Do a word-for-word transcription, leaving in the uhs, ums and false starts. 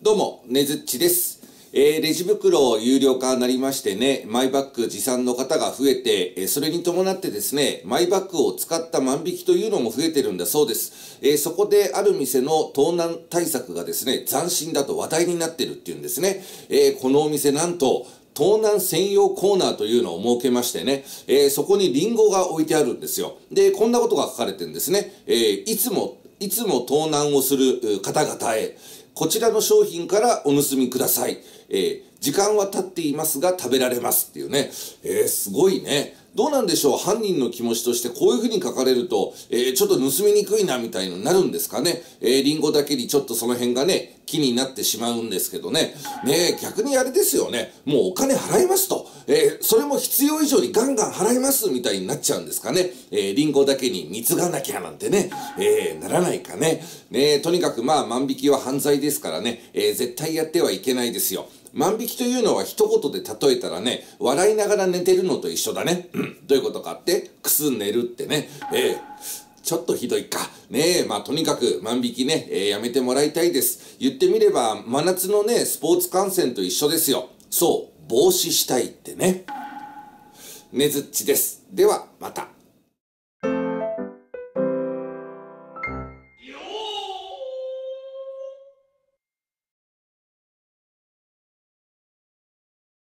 どうも、ねずっちです。えー、レジ袋有料化になりましてね、マイバッグ持参の方が増えて、えー、それに伴ってですね、マイバッグを使った万引きというのも増えてるんだそうです。えー、そこである店の盗難対策がですね、斬新だと話題になってるっていうんですね。えー、このお店なんと、盗難専用コーナーというのを設けましてね、えー、そこにリンゴが置いてあるんですよ。で、こんなことが書かれてるんですね。えー、いつも、いつも盗難をする方々へ、こちらの商品からお盗みください。えー、時間は経っていますが食べられますっていうね。えー、すごいね。どうなんでしょう、犯人の気持ちとしてこういうふうに書かれると、えー、ちょっと盗みにくいなみたいになるんですかね。えー、リンゴだけにちょっとその辺がね、気になってしまうんですけどね。ねえ、逆にあれですよね。もうお金払いますと。えー、それも必要以上にガンガン払いますみたいになっちゃうんですかね。えー、リンゴだけに貢がなきゃなんてね。えー、ならないかね。ねえ、とにかくまあ万引きは犯罪ですからね。えー、絶対やってはいけないですよ。万引きというのは一言で例えたらね、笑いながら寝てるのと一緒だね。どういうことかって、くすん寝るってね。えー、ちょっとひどいか。ねえ、まあとにかく万引きね、えー、やめてもらいたいです。言ってみれば、真夏のね、スポーツ観戦と一緒ですよ。そう、防止したいってね。ねずっちです。では、また。